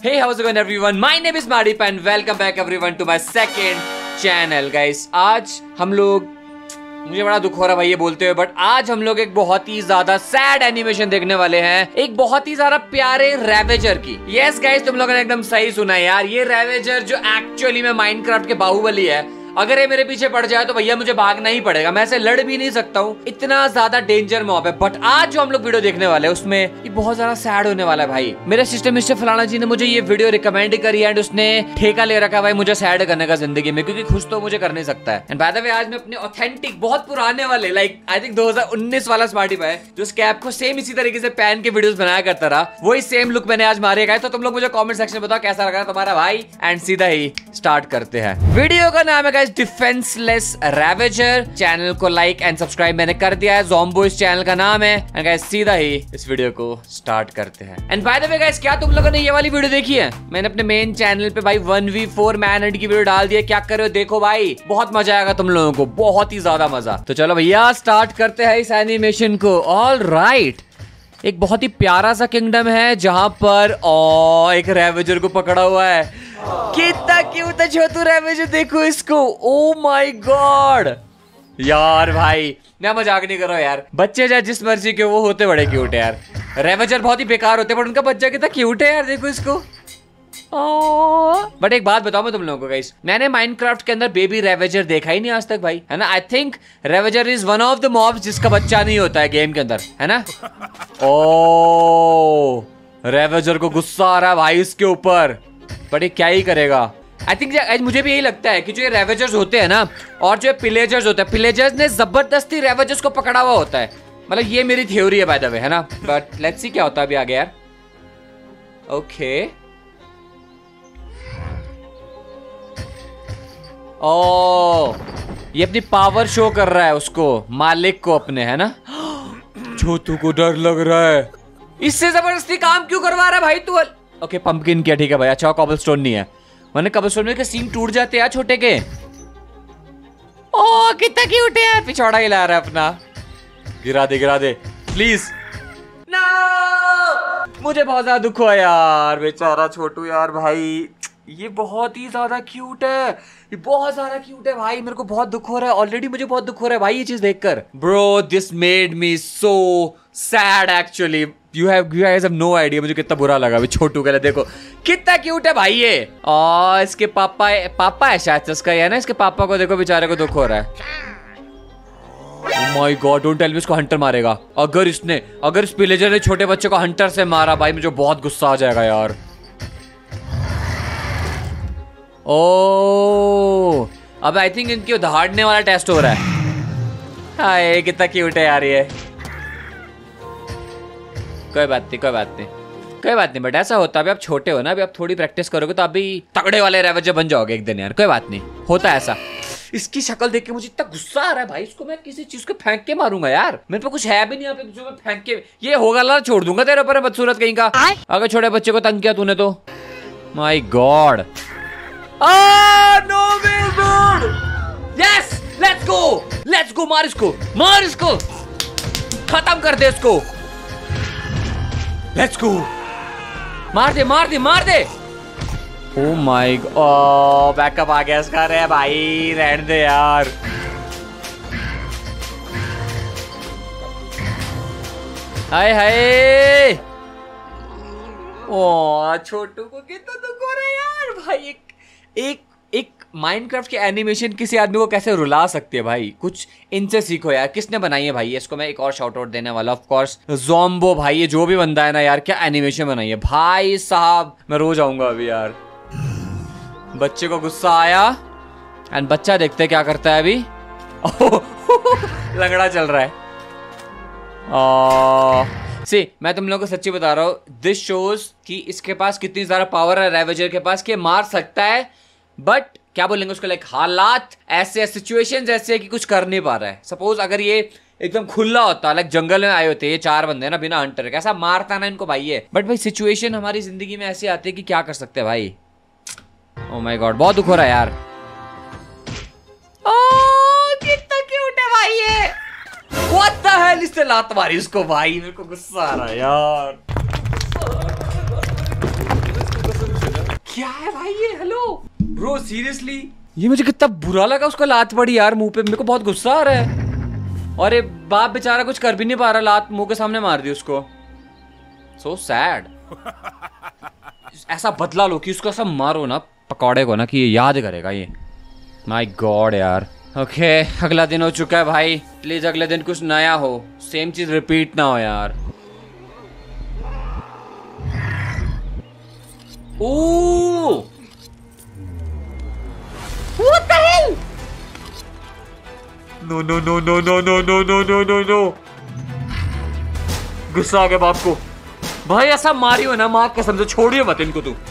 Hey, how's it going everyone? My name is Madip and welcome back everyone to my second channel guys. आज हम लोग मुझे बड़ा दुख हो रहा है भाई ये बोलते हुए, बट आज हम लोग एक बहुत ही ज्यादा सैड एनिमेशन देखने वाले हैं, एक बहुत ही ज्यादा प्यारे रेवेजर की। यस गाइस, तुम लोगों ने एकदम सही सुना है यार। ये रेवेजर जो एक्चुअली में माइनक्राफ्ट के बाहुबली है, अगर ये मेरे पीछे पड़ जाए तो भैया मुझे भागना ही पड़ेगा, मैं ऐसे लड़ भी नहीं सकता हूँ, इतना ज्यादा डेंजर मॉब है। बट आज जो हम लोग वीडियो देखने वाले हैं उसमें ये बहुत ज्यादा सैड होने वाला है भाई। मेरे सिस्टर मिस्टर फलाना जी ने मुझे ये वीडियो रिकमेंड करी एंड उसने ठेका ले रखा है भाई मुझे सैड करने का जिंदगी में, क्योंकि खुश तो मुझे कर नहीं सकता है। एंड बाय द वे आज मैं अपने ऑथेंटिक बहुत पुराने वाले लाइक आई थिंक 2019 वाला स्मार्टी है जो स्कैप को सेम इसी तरीके से पहन के वीडियोस बनाया करता रहा, वही सेम लुक मैंने आज मारे गए। तो तुम लोग मुझे कमेंट सेक्शन में बताओ कैसा लगा तुम्हारा भाई, एंड सीधा ही स्टार्ट करते हैं। वीडियो का नाम है गाइस डिफेंस रेवेजर। चैनल को लाइक एंड सब्सक्राइब मैंने कर दिया है, ज़ोम्बो इस चैनल का नाम है। एंड गाइस सीधा ही इस वीडियो को स्टार्ट करते हैं। And by the way guys, क्या तुम लोगों ने ये वाली वीडियो देखी है? मैंने अपने मेन चैनल पे भाई 1v4 मैन की वीडियो डाल दी है, क्या कर रहे हो देखो भाई, बहुत मजा आएगा तुम लोगों को, बहुत ही ज्यादा मजा। तो चलो भैया स्टार्ट करते हैं इस एनिमेशन को। ऑल राइट, एक बहुत ही प्यारा सा किंगडम है जहां पर एक रेवेजर को पकड़ा हुआ है। कितना क्यूट है छोटू रेवेजर, देखो इसको। ओ माय गॉड यार भाई, मैं मजाक नहीं कर रहा हूँ यार, बच्चे चाहे जिस मर्जी के वो होते बड़े क्यूट है यार। रेवेजर बहुत ही बेकार होते पर उनका बच्चा कितना क्यूट है यार, देखो इसको। बट एक बात बताओ मैं तुम लोगों को गाइस, मैंने माइनक्राफ्ट के अंदर बेबी रेवेजर देखा ही नहीं आज तक भाई, है ना। I think ravager is one of the mobs जिसका बच्चा नहीं होता है गेम के अंदर, है ना। ओ रेवेजर को गुस्सा आ रहा है भाई इसके ऊपर, बट ये क्या ही करेगा। आई थिंक मुझे भी यही लगता है कि जो ये रेवेजर्स होते हैं ना और जो पिलेजर्स होते हैं, पिलेजर्स ने जबरदस्ती रेवेजर्स को पकड़ा हुआ होता है, मतलब ये मेरी थ्योरी है बाय द वे, है ना। बट लेट्स सी क्या होता है अभी आगे यार। ओके ओ ये अपनी पावर शो कर रहा है उसको, मालिक को अपने, है ना। छोटू को डर लग रहा है, इससे जबरदस्ती काम क्यों करवा रहा है भाई तू। ओके पंपकिन किया, ठीक है भाई, अच्छा कॉबलस्टोन नहीं है, मैंने कॉबलस्टोन में के सीन टूट जाते हैं छोटे के। ओ कितना क्यूट है यार, पिछौड़ा हिला रहा है अपना। गिरा दे प्लीज। नो मुझे बहुत ज्यादा दुख हुआ यार, बेचारा छोटू यार भाई, ये बहुत ही ज्यादा क्यूट है, ये बहुत ज्यादा क्यूट है भाई, मेरे को बहुत दुख हो रहा है ऑलरेडी, मुझे बहुत दुख हो रहा है भाई ये चीज देखकर। Bro this made me so sad actually, you guys have no idea मुझे कितना बुरा लगा अभी छोटू के लिए। देखो कितना क्यूट है भाई ये। इसके पापा है शायद इसका, है ना, इसके पापा को देखो बेचारे को दुख हो रहा है। Oh my God, don't tell me इसको हंटर मारेगा। अगर इस विलेजर ने छोटे बच्चे को हंटर से मारा भाई मुझे बहुत गुस्सा आ जाएगा यार। ओ अब आई थिंक इनकी उधारने वाला टेस्ट हो रहा है। हाय कितना क्यूट है यार ये। कोई बात नहीं बट ऐसा होता है, अभी आप छोटे हो ना, अभी आप थोड़ी प्रैक्टिस करोगे तो अभी तगड़े वाले रेवेजर बन जाओगे एक दिन यार, कोई बात नहीं, होता है ऐसा। इसकी शक्ल देख के मुझे इतना गुस्सा आ रहा है भाई, इसको मैं किसी चीज को फेंक के मारूंगा यार, मेरे पे कुछ है भी नहीं यहाँ पे जो मैं फेंक के, ये होगा ला छोड़ दूंगा तेरे ऊपर बदसूरत कहीं का, अगर छोटे बच्चे को तंग किया तूने तो। My god no way god, yes let's go, मार इसको, खत्म कर दे इसको, लेट्स गो, मार दे। ओ माय गॉड बैकअप आ गया इसका। रे भाई रहने दे यार। हाय ओ छोटू को कितना दुख हो रहा है यार भाई। एक माइनक्राफ्ट के एनिमेशन किसी आदमी को कैसे रुला सकती है भाई, कुछ इनसे सीखो यार। किसने बनाई है भाई इसको मैं एक और शाउट आउट देने वाला, ऑफ कोर्स ज़ोम्बो भाई, ये जो भी बंदा है ना यार, क्या एनिमेशन बनाई है भाई साहब, मैं रो जाऊंगा अभी यार। बच्चे को गुस्सा आया एंड बच्चा देखते क्या करता है अभी। लंगड़ा चल रहा है। मैं तुम लोगों को सच्ची बता रहा हूँ, दिस शोज कि इसके पास कितनी ज्यादा पावर है रेवेजर के पास, कि मार सकता है, बट क्या बोलेंगे उसको, लाइक हालात ऐसे, सिचुएशंस ऐसे कि कुछ कर नहीं पा रहा है। सपोज अगर ये एकदम खुला होता, लाइक जंगल में आए होते ये 4 बंदे ना बिना हंटर, कैसा मारता ना इनको भाई ये। बट भाई सिचुएशन हमारी जिंदगी में ऐसे आती है कि क्या कर सकते हैं भाई। ओ माय गॉड बहुत दुख हो रहा है यार। कितना क्यूट है भाई ये। What the hell, इससे लात मारी उसको भाई, मेरे को गुस्सा आ रहा है यार। क्या है भाई ये? हेलो ब्रो, सीरियसली ये मुझे कितना बुरा लगा, उसको लात पड़ी यार मुंह पे। मेरे को बहुत गुस्सा आ रहा है। और ये बाप बेचारा कुछ कर भी नहीं पा रहा, लात मुंह के सामने मार दी उसको। So sad. ऐसा बदला लो कि उसको ऐसा मारो ना पकौड़े को ना कि ये याद करेगा ये। माय गॉड यार। ओके अगला दिन हो चुका है भाई, प्लीज अगले दिन कुछ नया हो, सेम चीज रिपीट ना हो यार। Oh what the hell? No no no no no no no no no no no. गुस्सा आ गया बाप को। भाई ऐसा मारियो ना, माँ कसम से छोड़ियो मत इनको तू।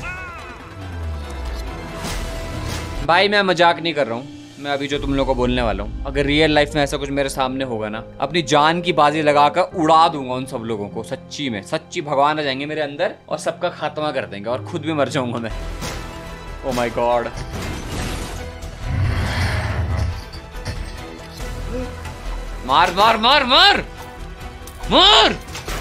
भाई मैं मजाक नहीं कर रहा हूँ, मैं अभी जो तुम लोगों को बोलने वाला हूँ, अगर रियल लाइफ में ऐसा कुछ मेरे सामने होगा ना, अपनी जान की बाजी लगाकर उड़ा दूंगा उन सब लोगों को। सच्ची में, सच्ची भगवान आ जाएंगे मेरे अंदर और सबका खात्मा कर देंगे और खुद भी मर जाऊंगा मैं। Oh my god. मार मार मार मार मार।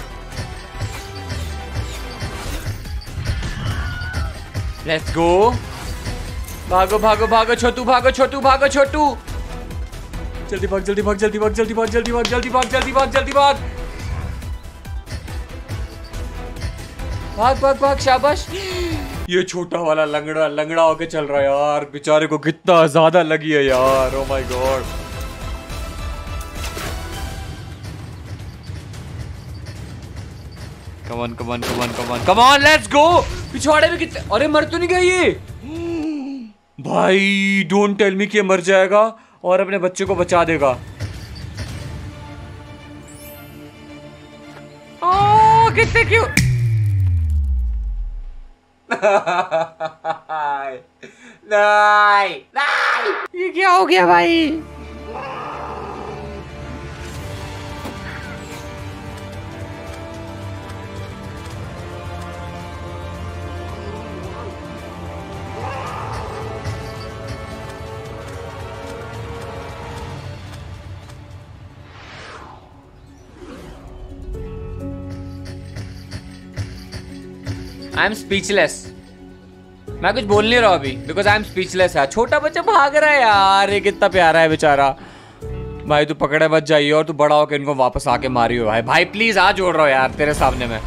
Let's go. भागो भागो भागो छोटू, भागो छोटू, भागो छोटू। जल्दी भाग जल्दी भाग जल्दी भाग जल्दी भाग जल्दी भाग जल्दी भाग जल्दी भाग जल्दी भाग भाग भाग भाग। शाबाश। ये छोटा वाला लंगड़ा लंगड़ा होके चल रहा है यार, बेचारे को कितना ज्यादा लगी है यार। Oh my god. Come on come on come on come on come on, let's go. पिछवाड़े में कितने, अरे मर तो नहीं गया ये भाई। डोंट टेल मी कि मर जाएगा और अपने बच्चे को बचा देगा। ओह कितने क्यूट। नहीं नहीं, ये क्या हो गया भाई? I am speechless. मैं कुछ बोल नहीं रहा अभी बिकॉज आई एम स्पीचलेस है। छोटा बच्चा भाग रहा है यार, ये कितना प्यारा है बेचारा। भाई तू पकड़े मत जाइए और तू बड़ा होकर इनको वापस आके मारियो भाई। भाई प्लीज आ जोड़ रहा हो यार तेरे सामने में।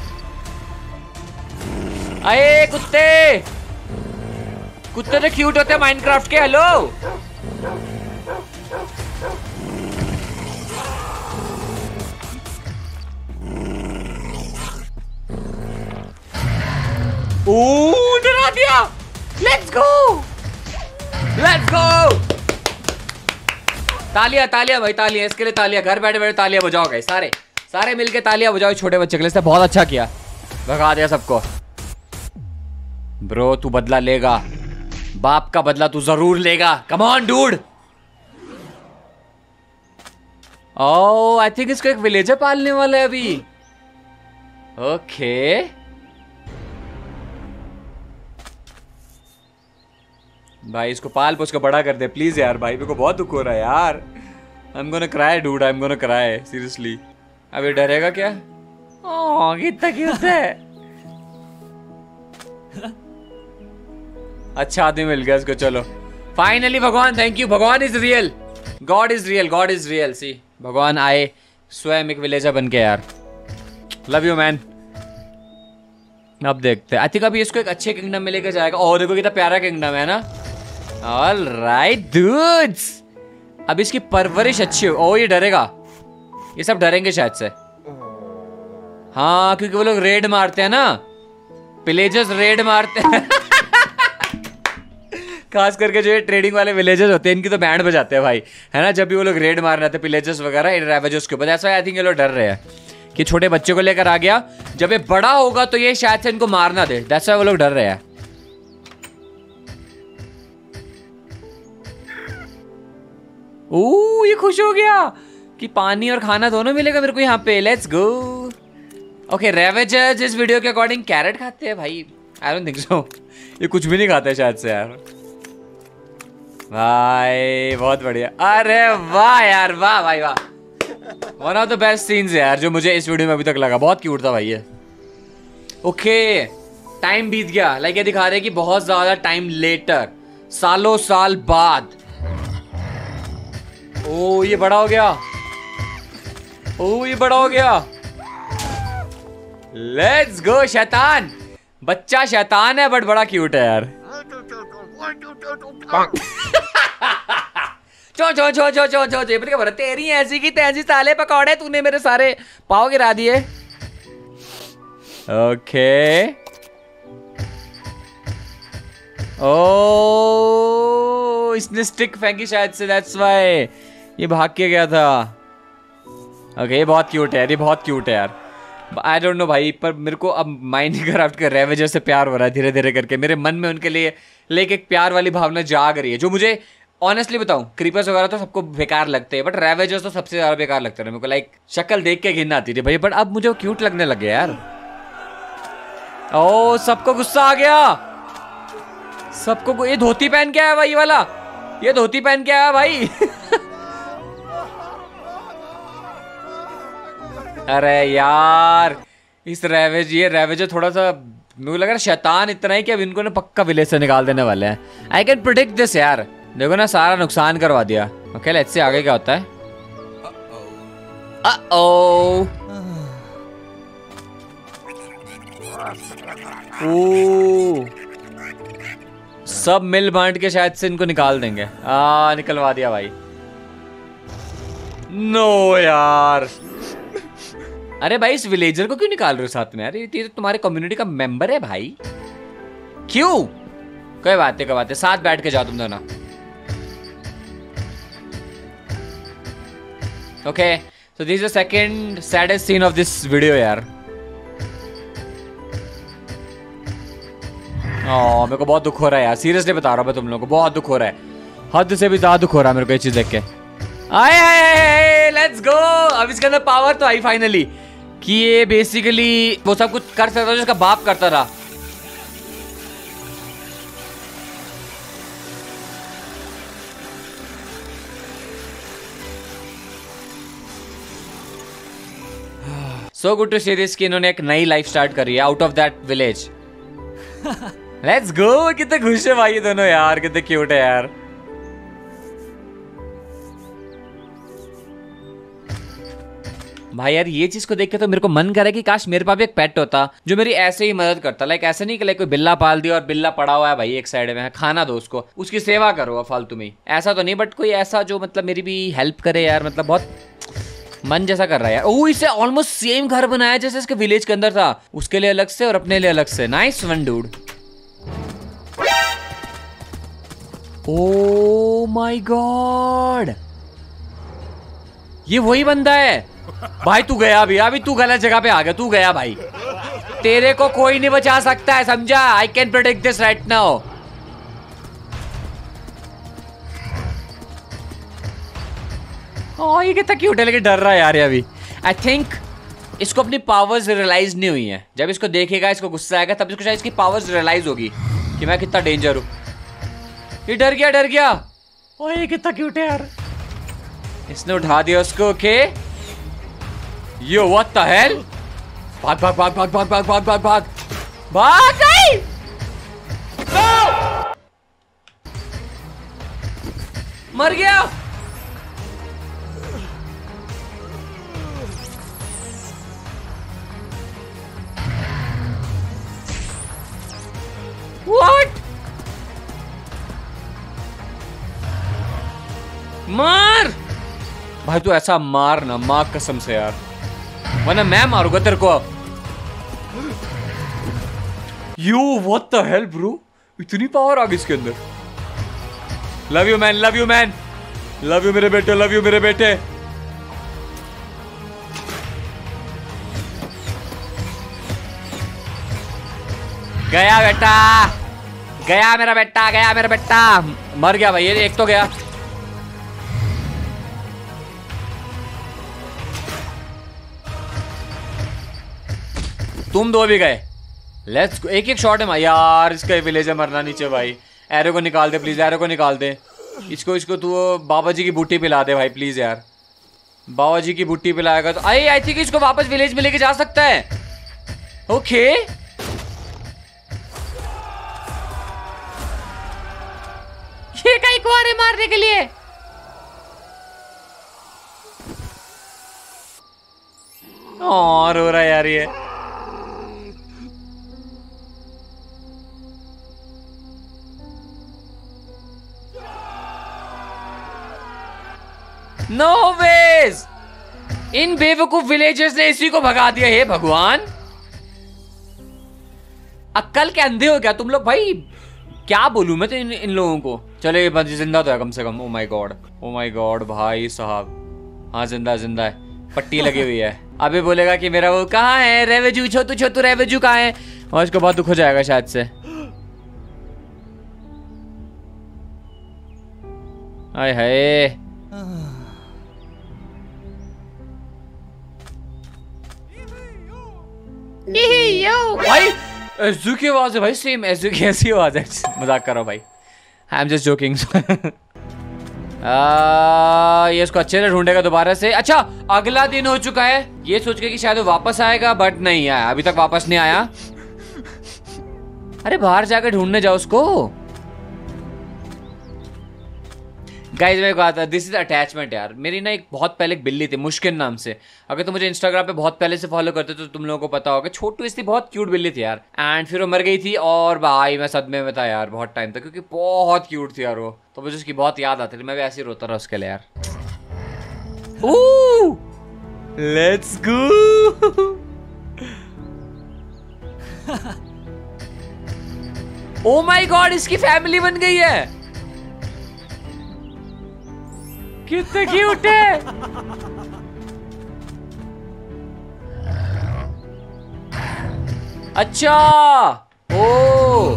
अरे कुत्ते, कुत्ते तो क्यूट होते हैं माइनक्राफ्ट के। हेलो डरा दिया। Let's go let's go. तालियां तालियां भाई, तालियां इसके लिए, तालियां। घर बैठे बैठे तालियां बजाओ गाइस, सारे सारे मिलके तालियां बजाओ छोटे बच्चे के लिए। बहुत अच्छा किया, भगा दिया सबको। ब्रो तू बदला लेगा, बाप का बदला तू जरूर लेगा। Come on dude. Oh I think इसको एक विलेजर पालने वाला है अभी। ओके भाई इसको पाल पोस के बड़ा कर दे प्लीज यार। भाई मेरे को बहुत दुख हो रहा है यार। I am gonna cry dude, I am gonna cry seriously. अब ये डरेगा क्या? ओह कितना क्यूट है। अच्छा आदमी मिल गया इसको। चलो फाइनली भगवान, थैंक यू। भगवान is real, god is real, god is real. See भगवान आए स्वयं एक विलेजर बन के यार। Love you man. अब देखते हैं, आई थिंक अभी इसको एक अच्छे किंगडम में लेकर जाएगा। और देखो कितना प्यारा किंगडम है ना। ऑल राइट डूड्स, अब इसकी परवरिश अच्छी हो। ओ ये डरेगा, ये सब डरेंगे शायद से। हाँ क्योंकि वो लोग रेड मारते हैं ना, विलेजर्स रेड मारते हैं। खास करके जो ये ट्रेडिंग वाले विलेजर्स होते हैं इनकी तो बैंड बजाते हैं भाई, है ना। जब भी वो लोग रेड मारने आते हैं विलेजर्स वगैरह इन रेवेजर्स के ऊपर, ऐसा आई थिंक ये लोग डर रहे हैं कि छोटे बच्चे को लेकर आ गया, जब ये बड़ा होगा तो ये शायद से इनको मारना दे। दैट्स व्हाई वो लोग डर रहे हैं। ओह ये खुश हो गया कि पानी और खाना दोनों मिलेगा मेरे को यहाँ पे। Let's go. ओके रेवेजर्स इस वीडियो के अकॉर्डिंग कैरेट खाते हैं भाई। आई डोंट थिंक सो, ये कुछ भी नहीं खाते शायद से यार। भाई बहुत बढ़िया। अरे वाह यार, वाह भाई वाह। One of the best scenes यार जो मुझे इस वीडियो में अभी तक लगा। बहुत क्यूट था भाई ये। ओके टाइम बीत गया, लाइक ये दिखा रहे कि बहुत ज्यादा टाइम लेटर, सालों साल बाद। ओ ये बड़ा हो गया, ओ ये बड़ा हो गया। लेट्स गो शैतान। बच्चा शैतान है बट बड़ा क्यूट है यार। चो चो चो चो चो चो जेब के भर तेरी ऐसी की तैसी साले पकौड़े, तूने मेरे सारे पाव गिरा दिए। ओके ओ इसने स्टिक फेंकी शायद से, दैट्स व्हाई ये भाग के गया था। ओके ये बहुत क्यूट है यार, ये बहुत क्यूट है यार। आई डोंट नो भाई, पर मेरे को अब माइनक्राफ्ट के रेवेजर से प्यार हो रहा है धीरे धीरे करके। मेरे मन में उनके लिए लेके एक प्यार वाली भावना जाग रही है, जो मुझे ऑनेस्टली बताऊं क्रीपर्स वगैरह तो सबको बेकार लगते हैं, बट रेवेजर्स तो सबसे ज्यादा बेकार लगते हैं मेरे को। लाइक शक्ल देख के घिन आती थी भाई, बट अब मुझे वो क्यूट लगने लगे यार। ओ सबको गुस्सा आ गया, सबको। ये धोती पहन के आया भाई, ये वाला ये धोती पहन के आया भाई। अरे यार इस ये रेवेजर थोड़ा सा मुझे लग रहा है शैतान इतना ही कि अब इनको ना पक्का विलेज से निकाल देने वाले हैं। आई कैन प्रिडिक्ट दिस यार, देखो ना सारा नुकसान करवा दिया। ओके लेट्स सी आगे क्या होता है। ओ सब मिल बांट के शायद से इनको निकाल देंगे। निकलवा दिया भाई। नो यार, अरे भाई इस विलेजर को क्यों निकाल रहे हो साथ में यार? ये तो तुम्हारे कम्युनिटी का मेंबर है भाई, क्यों? कोई बात नहीं, कोई बात नहीं, साथ बैठ के जाओ तुम दोनों। Okay so this is the second saddest scene of this video यार। मेरे को बहुत दुख हो रहा है यार, सीरियसली बता रहा हूँ मैं तुम लोगों को, बहुत दुख हो रहा है, हद से भी ज्यादा दुख हो रहा है मेरे को ये चीज देख के। आए लेट्स गो। अब इसके अंदर पावर तो आई फाइनली कि ये बेसिकली वो सब कुछ कर सकता था जिसका बाप करता था। So good to see this कि इन्होंने एक नई लाइफ स्टार्ट करी है out of that village. Let's go. कितने खुश है भाई ये दोनों यार, कितने क्यूट है यार। भाई यार ये चीज को देख के तो मेरे को मन करे कि काश मेरे पास भी एक पेट होता जो मेरी ऐसे ही मदद करता। लाइक ऐसे नहीं कि लाइक कोई बिल्ला पाल दिया और बिल्ला पड़ा हुआ है भाई एक साइड में, खाना दो उसको, उसकी सेवा करो फालतू में, ऐसा तो नहीं, बट कोई ऐसा जो मतलब मेरी भी हेल्प करे यार। मतलब बहुत मन जैसा कर रहा है यार। ओह इसे ऑलमोस्ट सेम घर बनाया जैसे इसके विलेज के अंदर था, उसके लिए अलग से और अपने लिए अलग से। Nice one dude. Oh my god, ये वही बंदा है भाई। तू गया अभी तू गलत जगह पे आ गया, तू गया भाई, तेरे को कोई नहीं बचा सकता है, समझा? I can predict this right now. ये कितना क्यूट है, लेकिन डर रहा है यार ये अभी। आई थिंक इसको अपनी पावर्स रियलाइज नहीं हुई है। जब इसको देखेगा, इसको गुस्सा आएगा, तब इसको शायद इसकी पावर्स रियलाइज होगी कि मैं कितना डेंजर हूं। ये डर गया, डर गया। ओए ये कितना क्यूट है यार। इसने उठा दिया उसको। Okay yo what the hell. भाग भाग भाग भाग भाग भाग भाग भाग भाग भाग गई। मर गया। What? मार भाई, तू ऐसा मार ना, माँ कसम से यार, वरना मैं मारूंगा तेरे को। You what the hell bro, इतनी पावर आ गई इसके अंदर। Love you man, love you man, love you मेरे बेटे, लव यू मेरे बेटे। गया बेटा, गया मेरा बेटा, गया मेरा बेटा। मर गया भाई, ये एक तो गया। तुम दो भी गए। लेट्स एक एक शॉट है भाई यार। इसका विलेज है, मरना नीचे भाई। एरो को निकाल दे प्लीज, एरो को निकाल दे। इसको तू बाबा जी की बूटी पिला दे भाई प्लीज यार। बाबा जी की बूटी पिलाएगा तो आई थिंक इसको वापस विलेज में लेके जा सकता है। ओके ये कई कुआरे मारने के लिए। और हो रहा है यार ये। नो वेज, इन बेवकूफ विलेजर्स ने इसी को भगा दिया। हे भगवान, अक्कल के अंधे हो क्या तुम लोग भाई? क्या बोलूं मैं तो इन लोगों को। चलो ये बंदी जिंदा तो है कम से कम। ओ माय गॉड भाई साहब। हाँ जिंदा है, पट्टी लगी हुई है। अभी बोलेगा कि मेरा वो कहाँ है, रेवेजू, छोटू रेवेजू कहाँ है, और इसको बहुत दुख हो जाएगा शायद से। हाय हाय, भाई एज़ू की आवाज है भाई, सेम एज़ू की ऐसी आवाज है। मजाक कर रहा हूं भाई, आई एम जस्ट जोकिंग। ये इसको अच्छे से ढूंढेगा दोबारा से। अच्छा अगला दिन हो चुका है, ये सोच के कि शायद वो वापस आएगा, बट नहीं आया, अभी तक वापस नहीं आया। अरे बाहर जाकर ढूंढने जाओ उसको। गाइस मैं कहा था, दिस इज अटैचमेंट यार। मेरी ना एक बहुत पहले एक बिल्ली थी मुश्किल नाम से। अगर तुम मुझे इंस्टाग्राम पे बहुत पहले से फॉलो करते तो तुम लोगों को पता होगा, छोटू इसलिए बहुत क्यूट बिल्ली थी यार। एंड फिर वो मर गई थी और भाई मैं सदमे में था यार बहुत टाइम तक, क्योंकि बहुत क्यूट थी यार वो। तो मुझे उसकी बहुत याद आती थी, मैं भी ऐसे ही रोता रहा उसके लिए यार। Let's go. Oh my god, इसकी फैमिली बन गई है। कितने क्यूट है। अच्छा ओ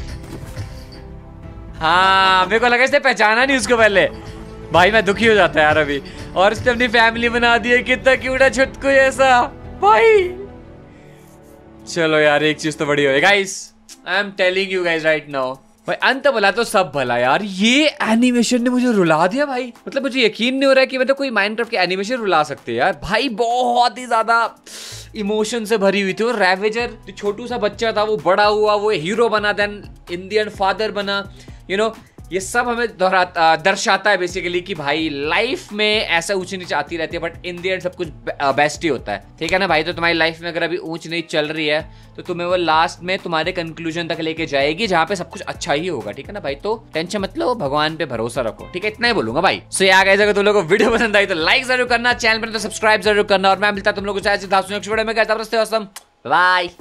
हाँ, मेरे को लगा इसने पहचाना नहीं उसको पहले। भाई मैं दुखी हो जाता है यार अभी। और इसने अपनी फैमिली बना दी है। कितना क्यूट है छुटकू ऐसा भाई। चलो यार एक चीज तो बड़ी हो guys, I am telling you guys right now, भाई अंत भला तो सब भला यार। ये एनिमेशन ने मुझे रुला दिया भाई। मतलब मुझे यकीन नहीं हो रहा है कि मतलब कोई माइनक्राफ्ट की एनिमेशन रुला सकते हैं यार। भाई बहुत ही ज्यादा इमोशन से भरी हुई थी। और रैवेजर जो छोटू सा बच्चा था वो बड़ा हुआ, वो हीरो बना, then in the end father बना। यू नो ये सब हमें दर्शाता है बेसिकली कि भाई लाइफ में ऐसा ऊंच नीच आती रहती है, बट इन द एंड सब कुछ बेस्ट ही होता है। ठीक है ना भाई? तो तुम्हारी लाइफ में अगर अभी ऊंच नीच चल रही है तो तुम्हें वो लास्ट में तुम्हारे कंक्लूजन तक लेके जाएगी जहां पे सब कुछ अच्छा ही होगा। ठीक है ना भाई? तो टेंशन मत लो, भगवान पे भरोसा रखो। ठीक है, इतना ही बोलूंगा भाई। सो यार गाइस, अगर तुम लोगों को वीडियो पसंद आई तो लाइक जरूर करना, चैनल पर तो सब्सक्राइब जरूर करना, और मैं मिलता तुम लोगों को चाहे बाय।